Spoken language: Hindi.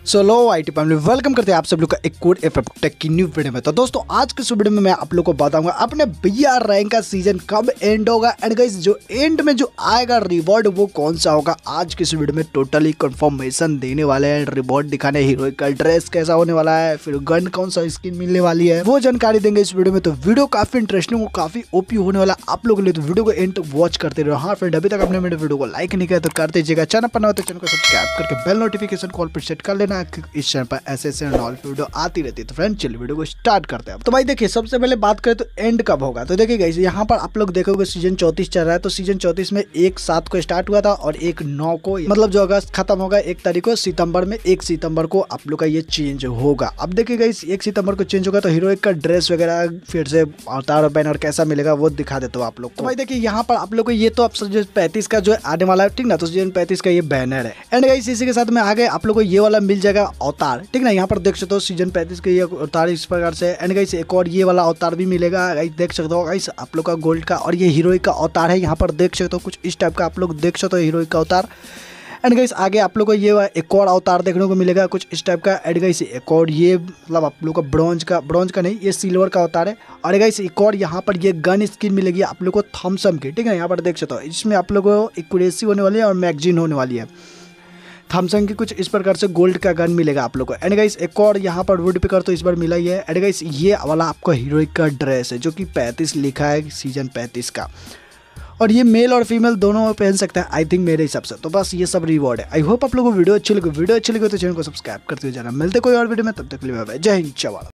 चलो आईटी फैमिली वेलकम करते हैं आप सब लोग का एक और टेक की न्यू वीडियो में। तो दोस्तों आज के इस वीडियो में मैं आप लोग को बताऊंगा अपने बीआर रैंक का सीजन कब एंड होगा एंड गाइस जो एंड में जो आएगा रिवॉर्ड वो कौन सा होगा। आज के इस वीडियो में टोटली कंफर्मेशन देने वाले हैं, रिवॉर्ड दिखाने, हीरो का ड्रेस कैसा होने वाला है, फिर गन कौन सा स्किन मिलने वाली है, वो जानकारी देंगे इस वीडियो में। तो वीडियो काफी इंटरेस्टिंग और काफी ओपी होने वाला आप लोगों के लिए, तो वीडियो को एंड तक वॉच करते रहो। हाँ फ्रेंड, अभी तक आपने मेरे वीडियो को लाइक नहीं किया तो कर दीजिएगा, चैनल पर नया तो चैनल को सब्सक्राइब करके बेल नोटिफिकेशन कॉल पर सेट कर लेना। इस चैनल पर ऐसे नॉल वीडियो आती रहती है। तो फ्रेंड चलिए वीडियो को स्टार्ट करते हैं। तो भाई देखिए सबसे पहले बात करें तो एंड कब होगा। तो देखिए गाइस यहाँ पर आप लोग देखोगे सीजन 34 चल रहा है। तो सीजन 34 में 1/7 को स्टार्ट हुआ था और 1/9 को, मतलब जो अगस्त खत्म होगा 1 तारीख को, सितंबर में 1 सितंबर को आप लोग का ये चेंज होगा। अब देखिए गाइस 1 सितंबर को चेंज होगा तो हीरोइक का ड्रेस वगैरह फिर से अवतार और बैनर कैसा मिलेगा वो दिखा देता हूँ आप लोग को। तो भाई देखिए यहाँ पर आप लोग को ये तो अब सीजन 35 का जो आने वाला है, ठीक ना। तो सीजन 35 का ये बैनर है एंड गाइस इसी के साथ में आगे आप लोग को ये वाला मिल जाएगा अवतार, ठीक ना। यहाँ पर देख सकते हो सीजन 35 के ये अवतार इस प्रकार से एंड गाइस एक और ये वाला अवतार भी मिलेगा गाइस, देख सकते हो गाइस आप लोग का गोल्ड का। और ये हीरोइक का अवतार है, यहाँ पर देख सकते हो कुछ इस टाइप का आप लोग देख सकते हो हीरोइक का अवतार। एंड गाइस आगे आप लोग को ये एक और अवतार देखने को मिलेगा कुछ इस टाइप का। एंड गाइस एक और ये मतलब आप लोग को ब्रॉन्ज का नहीं, ये सिल्वर का अवतार है। और गाइस एक और यहाँ पर ये गन स्किन मिलेगी आप लोग को थॉमसन की, ठीक है। यहाँ पर देख सकते हो इसमें आप लोग को एक्यूरेसी होने वाली है और मैगजीन होने वाली है। थॉमसन की कुछ इस प्रकार से गोल्ड का गन मिलेगा आप लोग को। एंड गाइस एक और यहाँ पर वुड पिकर तो इस बार मिला ही है। एंड गाइस ये वाला आपको हीरोइक का ड्रेस है जो कि 35 लिखा है सीजन 35 का, और ये मेल और फीमेल दोनों पहन सकते हैं आई थिंक मेरे हिसाब से। तो बस ये सब रिवॉर्ड है। आई होप आप लोगों को वीडियो अच्छी लगी तो चैनल को सब्सक्राइब करते हुए जाना। मिलते कोई और वीडियो में, तब तक के लिए बाय बाय, जय हिंद, जय भारत।